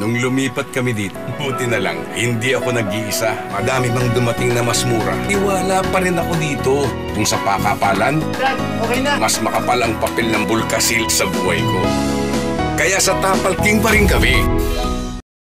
Nung lumipat kami dito, buti na lang, hindi ako nag-iisa. Madami bang dumating na mas mura. Iwala pa rin ako dito. Kung sa pakapalan, Dad, okay na. mas makapal ang papel ng Bulkasil sa buhay ko. Kaya sa Tapal King pa rin kami.